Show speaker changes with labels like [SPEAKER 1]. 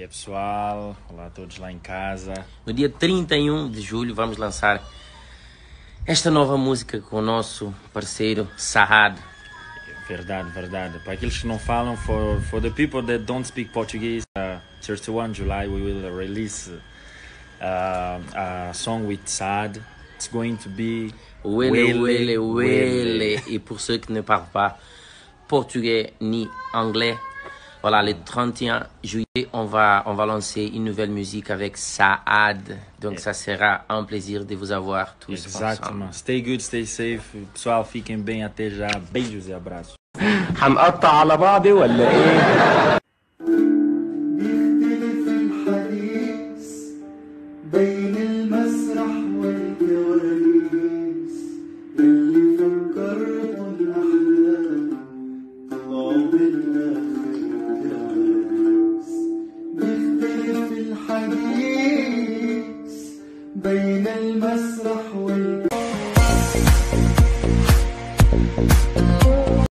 [SPEAKER 1] pessoal, olá a todos lá em casa.
[SPEAKER 2] No dia 31 de julho vamos lançar esta nova música com o nosso parceiro Saad.
[SPEAKER 1] Verdade, verdade. Para aqueles que não falam, for the people that don't speak Portuguese, 31 July we will release a song with Saad. It's going to be
[SPEAKER 2] Wele. Et pour ceux qui ne parlent pas portugais ni anglais, voilà, le 31 juillet, on va lancer une nouvelle musique avec Saad. Donc, ça sera un plaisir de vous avoir tous
[SPEAKER 1] Exatamente.
[SPEAKER 2] ensemble.
[SPEAKER 1] Stay good, stay safe. Pessoal, fiquem bem. Até já. Beijos e abraços.
[SPEAKER 3] هنقطع على بعض ولا ايه؟
[SPEAKER 4] بيختلف الحديث بين المسرح والكواليس اللي فكرته الأحلام طلعوا بالآخر كواليس. بيختلف الحديث بين المسرح والكواليس